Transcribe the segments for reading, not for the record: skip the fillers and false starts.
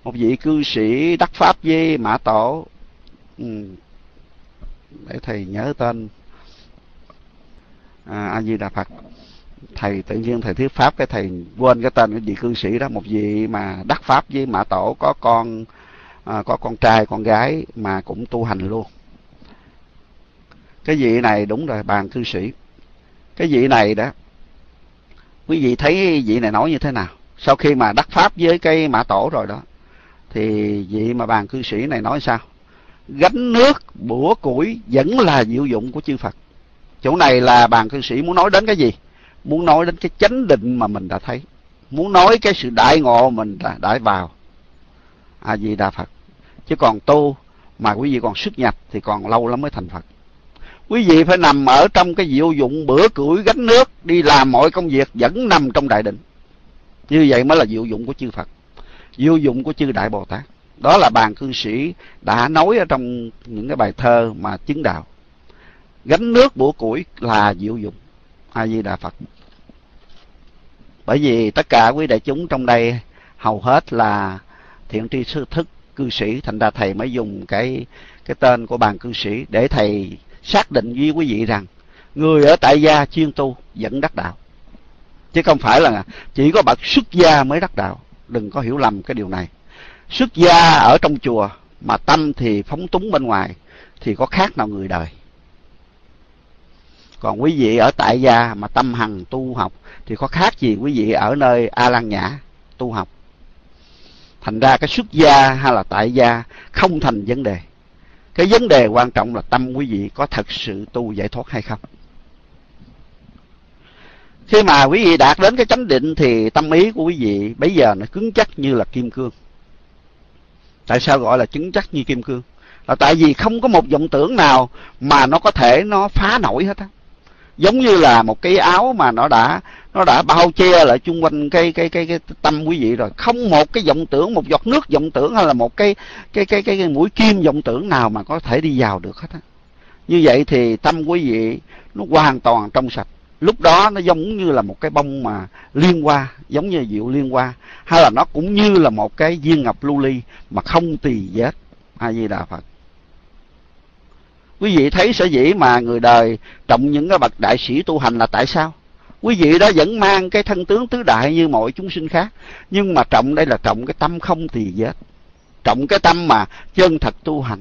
một vị cư sĩ đắc pháp với Mã Tổ. Để thầy nhớ tên. A Di Đà Phật. Thầy tự nhiên thầy thuyết pháp cái thầy quên cái tên cái vị cư sĩ đó, một vị mà đắc pháp với Mã Tổ, có con trai con gái mà cũng tu hành luôn. Cái vị này đúng rồi, bàn cư sĩ. Cái vị này đó, quý vị thấy vị này nói như thế nào? Sau khi mà đắc pháp với cái Mã Tổ rồi đó, thì vị mà bàn cư sĩ này nói sao? Gánh nước bủa củi vẫn là diệu dụng của chư Phật. Chỗ này là bàn cư sĩ muốn nói đến cái gì? Muốn nói đến cái chánh định mà mình đã thấy, muốn nói cái sự đại ngộ mình đã vào. A Di Đà Phật. Chứ còn tu mà quý vị còn xuất nhập thì còn lâu lắm mới thành Phật. Quý vị phải nằm ở trong cái diệu dụng bữa củi gánh nước, đi làm mọi công việc vẫn nằm trong đại định. Như vậy mới là diệu dụng của chư Phật, diệu dụng của chư Đại Bồ Tát. Đó là bàn cư sĩ đã nói ở trong những cái bài thơ mà chứng đạo. Gánh nước bủa củi là diệu dụng. A Di Đà Phật. Bởi vì tất cả quý đại chúng trong đây hầu hết là thiện tri thức cư sĩ, thành ra thầy mới dùng cái tên của bàn cư sĩ để thầy xác định với quý vị rằng người ở tại gia chuyên tu vẫn đắc đạo, chứ không phải là chỉ có bậc xuất gia mới đắc đạo. Đừng có hiểu lầm cái điều này. Xuất gia ở trong chùa mà tâm thì phóng túng bên ngoài thì có khác nào người đời. Còn quý vị ở tại gia mà tâm hằng tu học thì có khác gì quý vị ở nơi A Lan Nhã tu học. Thành ra cái xuất gia hay là tại gia không thành vấn đề. Cái vấn đề quan trọng là tâm quý vị có thật sự tu giải thoát hay không. Khi mà quý vị đạt đến cái chánh định thì tâm ý của quý vị bây giờ nó cứng chắc như là kim cương. Tại sao gọi là cứng chắc như kim cương? Là tại vì không có một vọng tưởng nào mà nó có thể nó phá nổi hết á. Giống như là một cái áo mà nó đã bao che lại chung quanh cái tâm quý vị rồi, không một cái vọng tưởng, một giọt nước vọng tưởng hay là một cái mũi kim vọng tưởng nào mà có thể đi vào được hết á. Như vậy thì tâm quý vị nó hoàn toàn trong sạch. Lúc đó nó giống như là một cái bông mà liên hoa, giống như diệu liên hoa, hay là nó cũng như là một cái viên ngọc lưu ly mà không tì vết. A Di Đà Phật. Quý vị thấy sở dĩ mà người đời trọng những cái bậc đại sĩ tu hành là tại sao? Quý vị đó vẫn mang cái thân tướng tứ đại như mọi chúng sinh khác, nhưng mà trọng đây là trọng cái tâm không tì vết, trọng cái tâm mà chân thật tu hành.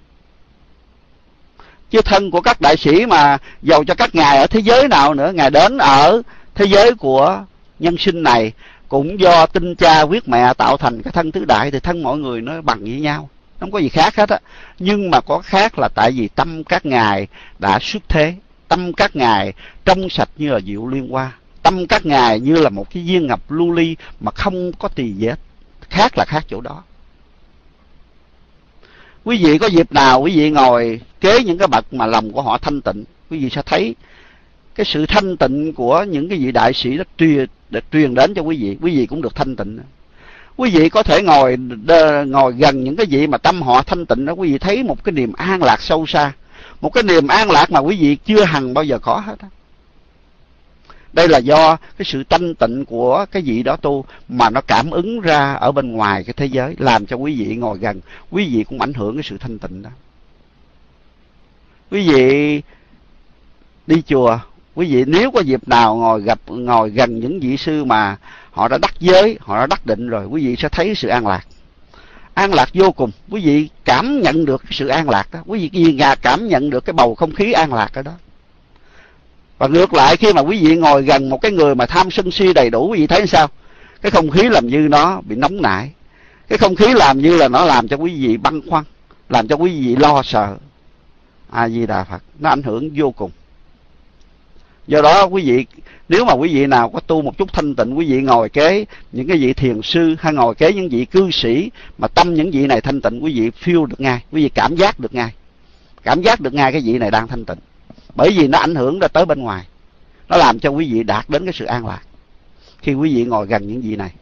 Chứ thân của các đại sĩ mà dầu cho các ngài ở thế giới nào nữa, ngài đến ở thế giới của nhân sinh này cũng do tinh cha huyết mẹ tạo thành cái thân tứ đại, thì thân mọi người nó bằng với nhau, không có gì khác hết á. Nhưng mà có khác là tại vì tâm các ngài đã xuất thế, tâm các ngài trong sạch như là diệu liên hoa, tâm các ngài như là một cái viên ngọc lưu ly mà không có tì vết. Khác là khác chỗ đó. Quý vị có dịp nào quý vị ngồi kế những cái bậc mà lòng của họ thanh tịnh, quý vị sẽ thấy cái sự thanh tịnh của những cái vị đại sĩ đó truyền đến cho quý vị cũng được thanh tịnh. Quý vị có thể ngồi gần những cái vị mà tâm họ thanh tịnh đó, quý vị thấy một cái niềm an lạc sâu xa, một cái niềm an lạc mà quý vị chưa hằng bao giờ có hết á. Đây là do cái sự thanh tịnh của cái vị đó tu mà nó cảm ứng ra ở bên ngoài cái thế giới, làm cho quý vị ngồi gần, quý vị cũng ảnh hưởng cái sự thanh tịnh đó. Quý vị đi chùa, quý vị nếu có dịp nào ngồi gần những vị sư mà họ đã đắc giới, họ đã đắc định rồi, quý vị sẽ thấy sự an lạc. An lạc vô cùng, quý vị cảm nhận được sự an lạc đó, quý vị cảm nhận được cái bầu không khí an lạc ở đó. Và ngược lại, khi mà quý vị ngồi gần một cái người mà tham sân si đầy đủ, quý vị thấy sao? Cái không khí làm như nó bị nóng nảy, cái không khí làm như là nó làm cho quý vị băn khoăn, làm cho quý vị lo sợ. A Di Đà Phật, nó ảnh hưởng vô cùng. Do đó quý vị, nếu mà quý vị nào có tu một chút thanh tịnh, quý vị ngồi kế những cái vị thiền sư hay ngồi kế những vị cư sĩ mà tâm những vị này thanh tịnh, quý vị feel được ngay, quý vị cảm giác được ngay cái vị này đang thanh tịnh. Bởi vì nó ảnh hưởng ra tới bên ngoài, nó làm cho quý vị đạt đến cái sự an lạc khi quý vị ngồi gần những vị này.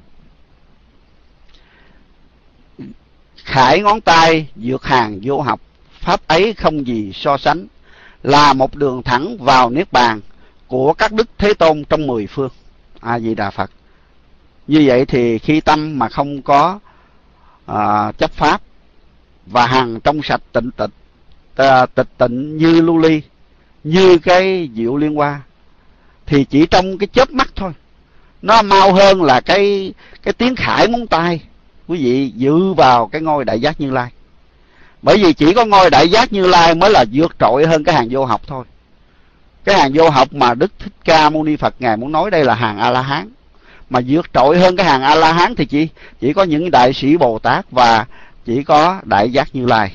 Khải ngón tay vượt hàng vô học, pháp ấy không gì so sánh, là một đường thẳng vào niết bàn của các đức Thế Tôn trong 10 phương. A Di Đà Phật. Như vậy thì khi tâm mà không có chấp pháp, và hằng trong sạch tịnh tịch tịnh như lưu ly, như cái diệu liên hoa, thì chỉ trong cái chớp mắt thôi, nó mau hơn là cái tiếng khải ngón tay quý vị dự vào cái ngôi Đại Giác Như Lai. Bởi vì chỉ có ngôi Đại Giác Như Lai mới là vượt trội hơn cái hàng vô học thôi. Cái hàng vô học mà Đức Thích Ca Mâu Ni Phật ngài muốn nói đây là hàng A La Hán, mà vượt trội hơn cái hàng A La Hán thì chỉ có những đại sĩ Bồ Tát và chỉ có Đại Giác Như Lai.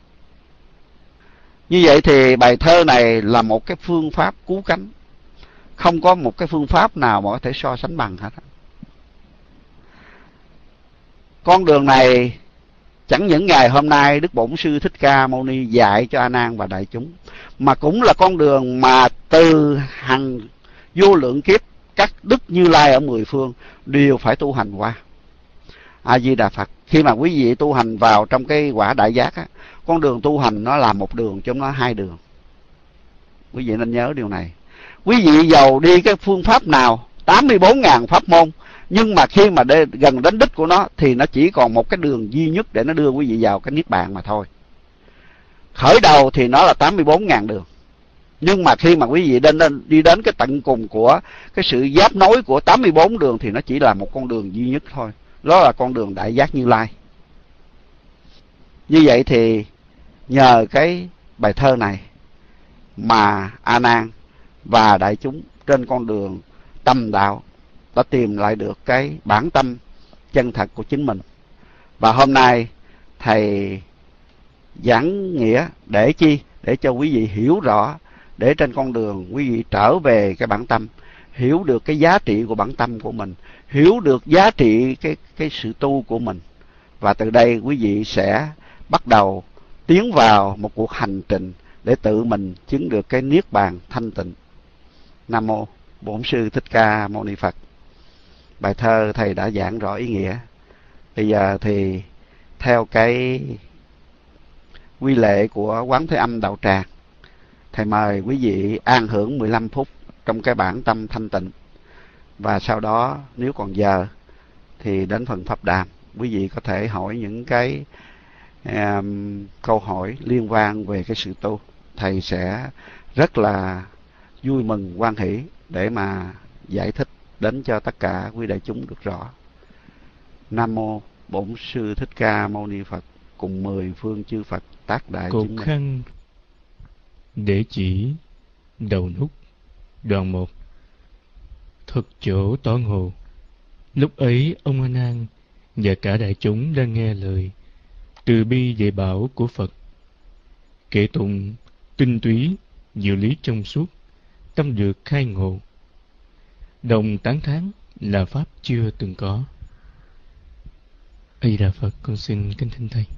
Như vậy thì bài thơ này là một cái phương pháp cứu cánh, không có một cái phương pháp nào mà có thể so sánh bằng hết. Con đường này chẳng những ngày hôm nay Đức Bổn Sư Thích Ca Mâu Ni dạy cho A Nan và đại chúng, mà cũng là con đường mà từ hằng vô lượng kiếp các đức Như Lai ở mười phương đều phải tu hành qua. A Di Đà Phật. Khi mà quý vị tu hành vào trong cái quả đại giác á, con đường tu hành nó là một đường chứ nó hai đường. Quý vị nên nhớ điều này. Quý vị giàu đi cái phương pháp nào 84.000 pháp môn, nhưng mà khi mà gần đến đích của nó thì nó chỉ còn một cái đường duy nhất để nó đưa quý vị vào cái niết bàn mà thôi. Khởi đầu thì nó là 84.000 đường, nhưng mà khi mà quý vị đi đến cái tận cùng của cái sự giáp nối của 84 đường thì nó chỉ là một con đường duy nhất thôi. Đó là con đường Đại Giác Như Lai. Như vậy thì nhờ cái bài thơ này mà A Nan và đại chúng trên con đường tâm đạo đã tìm lại được cái bản tâm chân thật của chính mình. Và hôm nay thầy giảng nghĩa để chi? Để cho quý vị hiểu rõ, để trên con đường quý vị trở về cái bản tâm, hiểu được cái giá trị của bản tâm của mình, hiểu được giá trị cái sự tu của mình. Và từ đây quý vị sẽ bắt đầu tiến vào một cuộc hành trình để tự mình chứng được cái niết bàn thanh tịnh. Nam mô Bổn Sư Thích Ca Mâu Ni Phật. Bài thơ thầy đã giảng rõ ý nghĩa. Bây giờ thì theo cái quy lệ của Quán Thế Âm Đạo Tràng, thầy mời quý vị an hưởng 15 phút trong cái bản tâm thanh tịnh. Và sau đó nếu còn giờ thì đến phần pháp đàm, quý vị có thể hỏi những cái câu hỏi liên quan về cái sự tu. Thầy sẽ rất là vui mừng hoan hỷ để mà giải thích đến cho tất cả quý đại chúng được rõ. Nam mô Bổn Sư Thích Ca Mâu Ni Phật, cùng 10 phương chư Phật tác đại cột chứng minh. khăn để chỉ đầu nút. Đoạn 1. Thực chỗ tỏ ngộ. Lúc ấy ông A Nan và cả đại chúng đang nghe lời từ bi dạy bảo của Phật, kệ tụng tinh túy diệu lý trong suốt, tâm được khai ngộ, đồng tán thán là pháp chưa từng có. A Di Đà Phật. Con xin kính thỉnh thầy.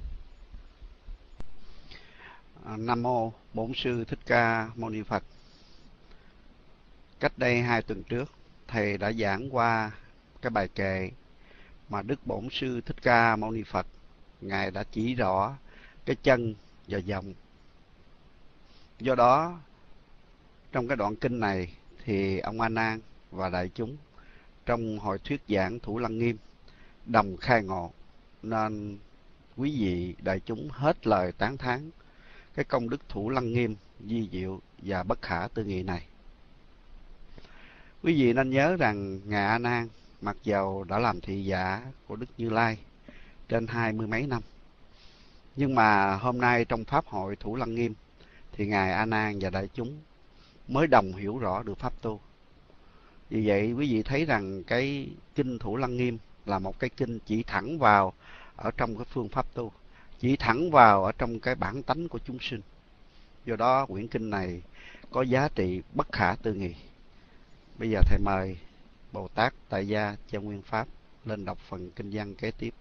Nam mô Bổn Sư Thích Ca Mâu Ni Phật. Cách đây 2 tuần trước, thầy đã giảng qua cái bài kệ mà Đức Bổn Sư Thích Ca Mâu Ni Phật ngài đã chỉ rõ cái chân và dòng. Do đó trong cái đoạn kinh này thì ông A Nan và đại chúng trong hội thuyết giảng Thủ Lăng Nghiêm đồng khai ngộ, nên quý vị đại chúng hết lời tán thán cái công đức Thủ Lăng Nghiêm vi diệu và bất khả tư nghị này. Quý vị nên nhớ rằng ngài A Nan mặc dầu đã làm thị giả của Đức Như Lai trên 20 mấy năm, nhưng mà hôm nay trong pháp hội Thủ Lăng Nghiêm thì ngài A Nan và đại chúng mới đồng hiểu rõ được pháp tu. Vì vậy quý vị thấy rằng cái kinh Thủ Lăng Nghiêm là một cái kinh chỉ thẳng vào ở trong cái phương pháp tu, chỉ thẳng vào ở trong cái bản tánh của chúng sinh. Do đó quyển kinh này có giá trị bất khả tư nghị. Bây giờ thầy mời Bồ Tát Tại Gia Chân Nguyên Pháp lên đọc phần kinh văn kế tiếp.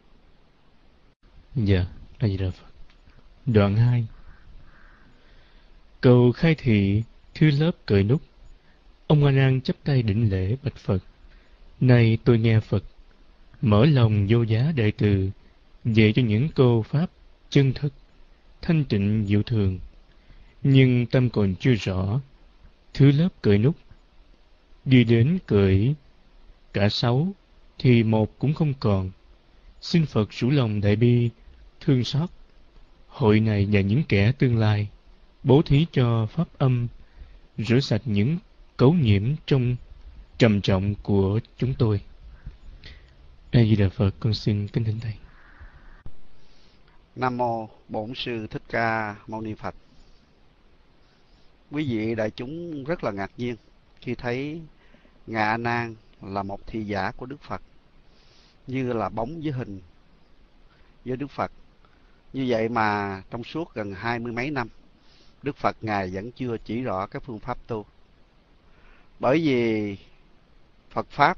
Dạ, A Di Đà Phật. Đoạn 2. Cầu khai thị thứ lớp cởi nút. Ông A Nan chắp tay đảnh lễ bạch Phật: Này tôi nghe Phật mở lòng vô giá đại từ dạy cho những câu pháp chân thật, thanh tịnh diệu thường, nhưng tâm còn chưa rõ thứ lớp cởi nút. Đi đến cởi cả 6 thì một cũng không còn, xin Phật rủ lòng đại bi, thương xót hội này và những kẻ tương lai, bố thí cho pháp âm, rửa sạch những cấu nhiễm trong trầm trọng của chúng tôi. A Di Đà Phật. Con xin kính thỉnh thầy. Nam mô Bổn Sư Thích Ca Mâu Ni Phật. Quý vị đại chúng rất là ngạc nhiên khi thấy Ngài A Nan là một thị giả của Đức Phật, như là bóng với hình với Đức Phật. Như vậy mà trong suốt gần 20 mấy năm, Đức Phật Ngài vẫn chưa chỉ rõ cái phương pháp tu. Bởi vì Phật Pháp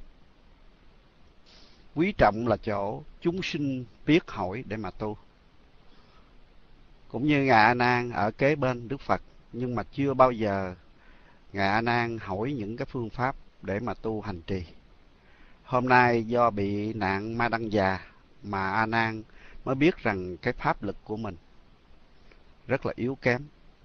quý trọng là chỗ chúng sinh biết hỏi để mà tu. Cũng như Ngài A Nan ở kế bên Đức Phật, nhưng mà chưa bao giờ Ngài A Nan hỏi những cái phương pháp để mà tu hành trì. Hôm nay do bị nạn ma đăng già mà A Nan mới biết rằng cái pháp lực của mình rất là yếu kém.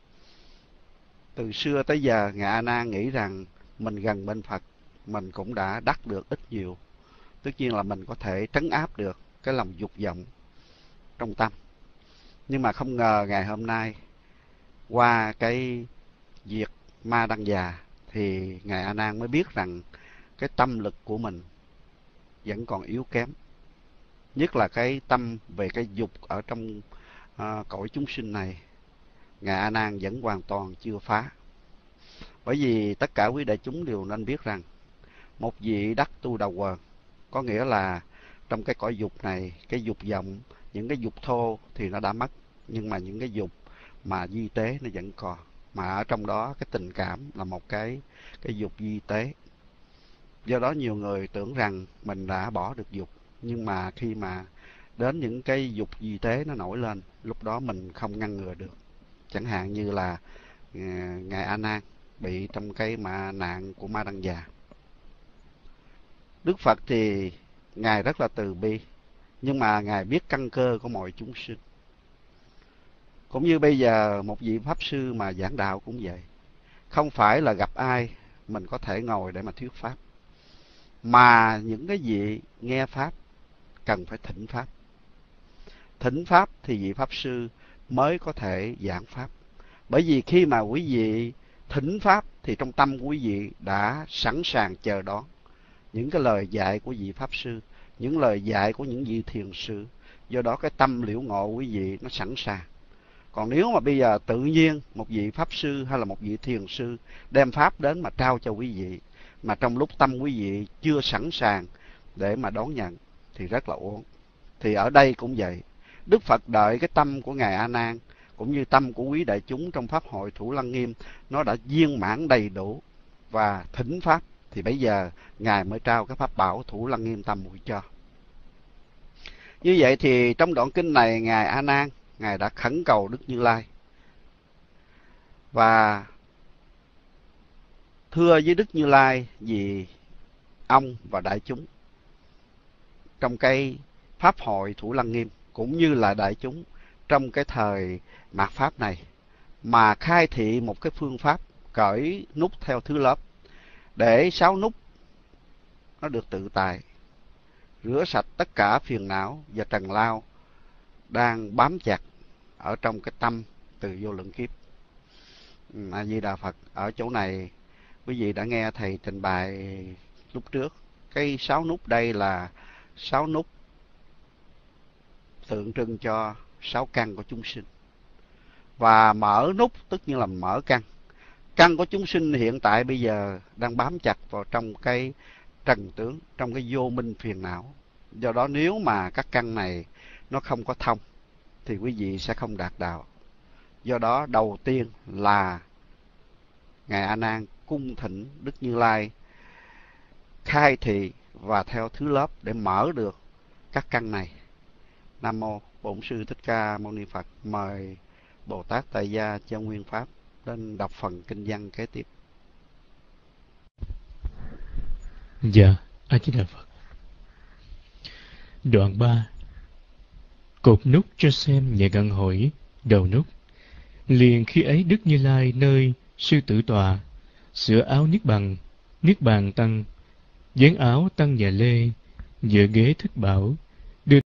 Từ xưa tới giờ Ngài A Nan nghĩ rằng mình gần bên Phật, mình cũng đã đắc được ít nhiều. Tất nhiên là mình có thể trấn áp được cái lòng dục vọng trong tâm. Nhưng mà không ngờ ngày hôm nay, qua cái việc ma đăng già, thì Ngài A Nan mới biết rằng cái tâm lực của mình vẫn còn yếu kém. Nhất là cái tâm về cái dục ở trong cõi chúng sinh này, Ngài A Nan vẫn hoàn toàn chưa phá. Bởi vì tất cả quý đại chúng đều nên biết rằng một vị đắc tu đầu quần, có nghĩa là trong cái cõi dục này, cái dục vọng, những cái dục thô thì nó đã mất, nhưng mà những cái dục mà vi tế nó vẫn còn. Mà ở trong đó cái tình cảm là một cái dục vi tế. Do đó nhiều người tưởng rằng mình đã bỏ được dục, nhưng mà khi mà đến những cái dục vi tế nó nổi lên, lúc đó mình không ngăn ngừa được. Chẳng hạn như là Ngài A Nan bị trong cái nạn của ma đăng già. Đức Phật thì Ngài rất là từ bi, nhưng mà Ngài biết căn cơ của mọi chúng sinh. Cũng như bây giờ một vị Pháp Sư mà giảng đạo cũng vậy. Không phải là gặp ai mình có thể ngồi để mà thuyết Pháp, mà những cái vị nghe Pháp cần phải thỉnh Pháp. Thỉnh Pháp thì vị Pháp Sư mới có thể giảng Pháp. Bởi vì khi mà quý vị thỉnh Pháp thì trong tâm của quý vị đã sẵn sàng chờ đón những cái lời dạy của vị Pháp Sư, những lời dạy của những vị thiền sư. Do đó cái tâm liễu ngộ quý vị nó sẵn sàng. Còn nếu mà bây giờ tự nhiên một vị Pháp Sư hay là một vị thiền sư đem Pháp đến mà trao cho quý vị, mà trong lúc tâm quý vị chưa sẵn sàng để mà đón nhận, thì rất là uổng. Thì ở đây cũng vậy. Đức Phật đợi cái tâm của Ngài A Nan, cũng như tâm của quý đại chúng trong Pháp hội Thủ Lăng Nghiêm, nó đã viên mãn đầy đủ và thỉnh Pháp, thì bây giờ Ngài mới trao cái Pháp bảo Thủ Lăng Nghiêm Tam Muội cho. Như vậy thì trong đoạn kinh này, Ngài A Nan, Ngài đã khẩn cầu Đức Như Lai và thưa với Đức Như Lai vì ông và đại chúng trong cái Pháp hội Thủ Lăng Nghiêm, cũng như là đại chúng trong cái thời mạt Pháp này, mà khai thị một cái phương pháp cởi nút theo thứ lớp, để 6 nút nó được tự tại, rửa sạch tất cả phiền não và trần lao đang bám chặt ở trong cái tâm từ vô lượng kiếp. A Di Đà Phật. Ở chỗ này quý vị đã nghe thầy trình bày lúc trước. Cái 6 nút đây là 6 nút tượng trưng cho 6 căn của chúng sinh. Và mở nút tức như là mở căn. Căn của chúng sinh hiện tại bây giờ đang bám chặt vào trong cái trần tướng, trong cái vô minh phiền não. Do đó nếu mà các căn này nó không có thông thì quý vị sẽ không đạt đạo. Do đó đầu tiên là Ngài A Nan cung thỉnh Đức Như Lai khai thị và theo thứ lớp để mở được các căn này. Nam mô Bổn Sư Thích Ca Mâu Ni Phật. Mời Bồ Tát Tại Gia Chân Nguyên Pháp lên đọc phần kinh văn kế tiếp. Dạ, A Di Đà Phật. Đoạn 3. Cột nút cho xem và gặn hỏi đầu nút. Liền khi ấy Đức Như Lai nơi sư tử tọa, sửa áo niết bàn tăng, dán áo tăng và lê, dựa ghế thức bảo,